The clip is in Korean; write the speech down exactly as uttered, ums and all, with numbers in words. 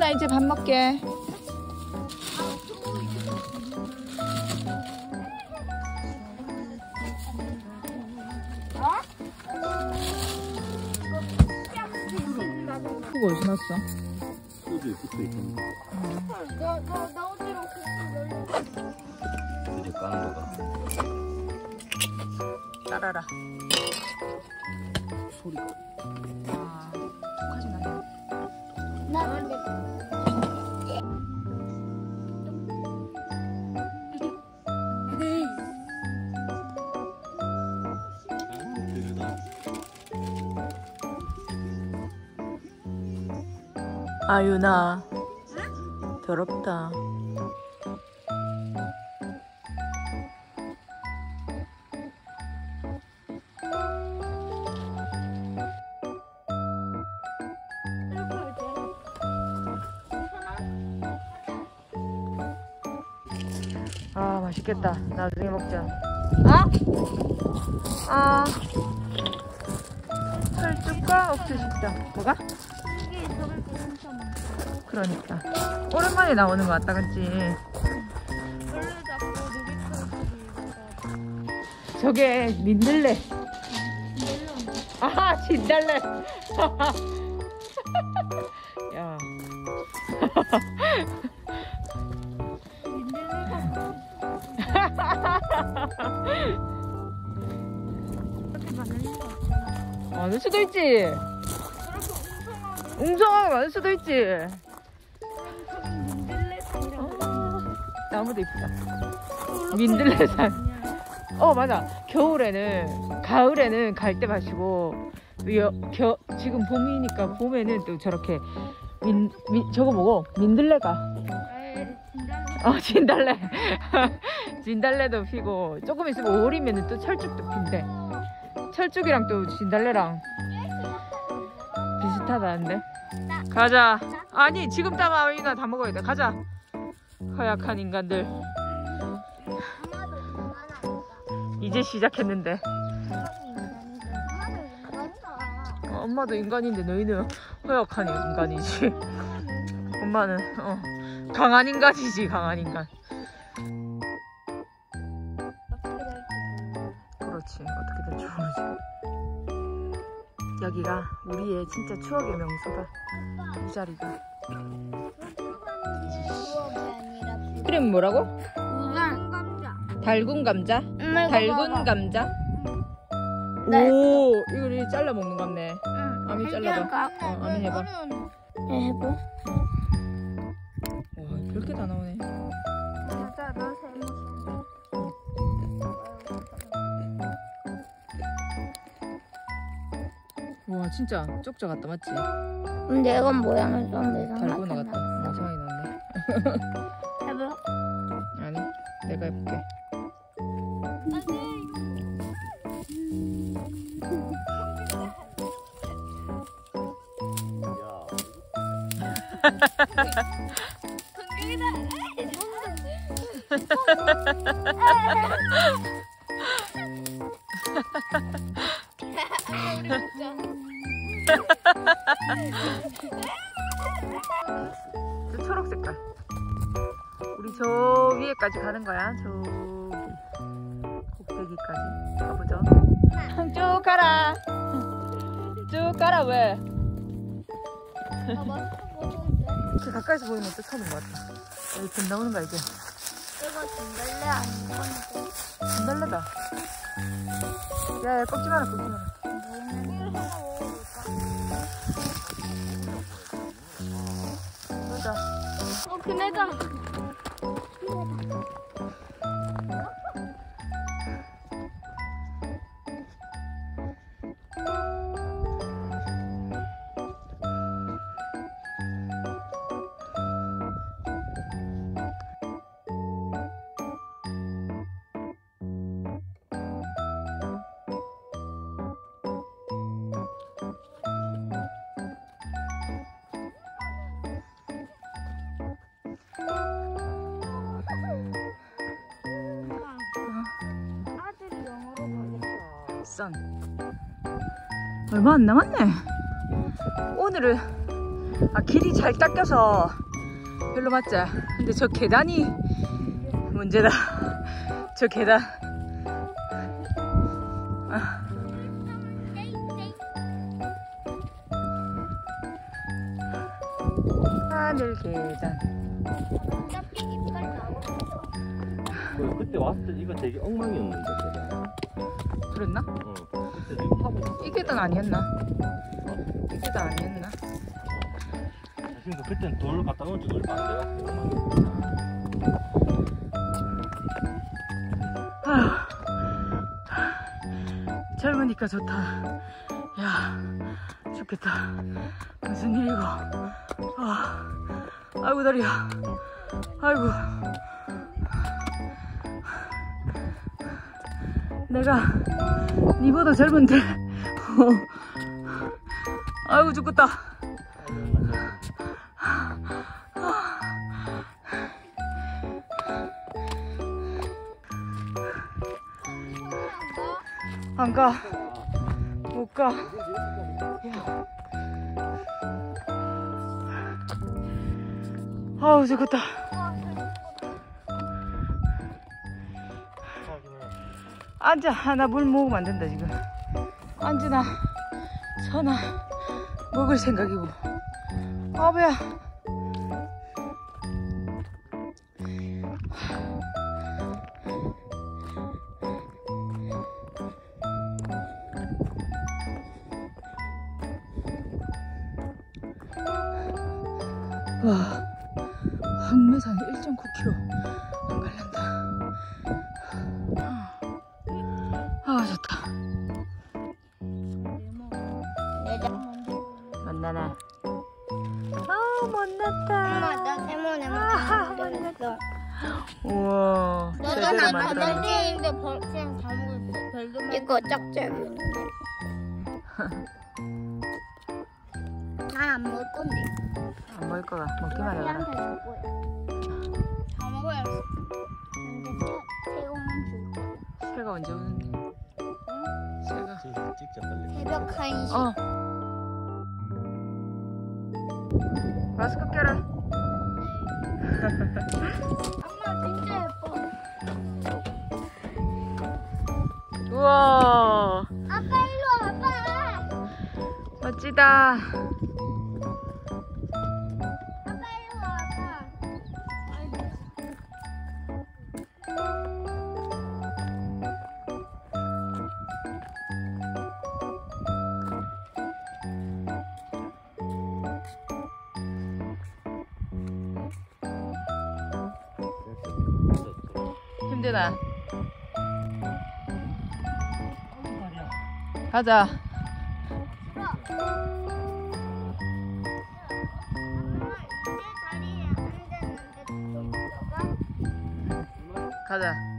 아유나 이제 밥 먹게. 그거 어디서 났어? 소주에 붙어 있던 거. 나, 나, 나 어디로 이제 까는 거다. 따라라. 소리가. 아, 톡하지 마. 나 근데 아유나 더럽다. 아 맛있겠다. 나중에 먹자. 아? 아 철쭉과 옥수수다. 뭐가? 이게 저걸 괜찮아. 그러니까 오랜만에 나오는 것 같다, 그치? 원래 자꾸 누기털들이 저게 민들레. 아 진달래. 야. 많을 수도 있지. 웅성하게 많을 수도 있지. 아, 나무도 이쁘다. 민들레산. 어 맞아. 겨울에는 가을에는 갈대 마시고 여, 겨, 지금 봄이니까 봄에는 또 저렇게 민, 민 저거 뭐고 민들레가. 어 진달래. 진달래도 피고 조금 있으면 오리면은 또 철쭉도 핀대. 철쭉이랑 또 진달래랑 비슷하다는데. 가자. 아니 지금 따면 아이나 다 먹어야 돼. 가자. 허약한 인간들. 이제 시작했는데. 어, 엄마도 인간인데 너희는 허약한 인간이지. 엄마는 어, 강한 인간이지. 강한 인간. 그렇지. 어떻게 될지 모르지. 여기가 우리의 진짜 추억의 명소다. 이 자리가. 이름 뭐라고? 우산 감자. 달군 감자? 엄마, 이거 달군 봐봐. 감자? 네. 오, 이거 잘라 먹는 거 같네. 응. 아미 잘라봐. 어, 아미 해봐. 네, 해봐. 와, 별게 다 나오네. 맞아, 너 잘못. 와, 진짜 쪽쪽 같다, 맞지? 근데 이건 모양은 좀 달고나 이상하다. 같다. 이상하게 나왔네. 해봐. 아니, 내가 해볼게. 저 초록 색깔. 우리 저 위에까지 가는 거야. 저기 꼭대기까지 가보죠. 쭉 가라. 쭉 가라. 왜? 그 가까이서 보이면 또 쳐는 것 같아. 여기 금 나오는 거야 이제. 이거 진달래 아닌 건데. 진달래다. 야야 꺾지 마라 꺾지 마라. 보자. 어, 그네다. 선 얼마 안 남았네. 오늘은 아, 길이 잘 닦여서 별로 맞지? 근데 저 계단이 문제다. 저 계단. 아. 하늘 계단. 그, 그때 왔을 때 이거 되게 엉망이었는데 계단. 그랬나? 어. 그때 되게 파고 있었어. 이 계단 아니었나? 이 계단 아니었나? 그러니까 그때는 돌 갖다 놓은 지 얼마 안 돼갖고. 아휴, 젊으니까 좋다. 야, 죽겠다. 무슨 일이고. 아, 아이고 다리야. 아이고. 내가 니보다 젊은데. 아이고 죽겠다. 안 가. 못 가. 야. 아우 죽겠다. 앉아. 아, 나 물 먹으면 안 된다 지금. 앉으나 서나 먹을 생각이고. 아 배야. 와, 황매산 일 점 구 킬로미터 안 갈란다. 아 좋다. 만나나. 아우 못났다. 엄마, 나 세모네 아, 먹었어. 우와, 제대로 만들었네. 근데 벌 그냥 다 먹었어. 별도 이거 짝짝이는데. 난 안 먹을 건데. 안 먹을 거야. 먹기만 해라. 다 먹어야지. 근데 새우만 줄 거야. 새가 언제 오는데? 새가. 저기 찍자 빨리. 새벽 한 시. 어. 마스크 껴라. 엄마 진짜 예뻐. 우와, 아빠 일로 와봐. 멋지다. 아빠 일로 와봐. 힘드나? 가자. 가자.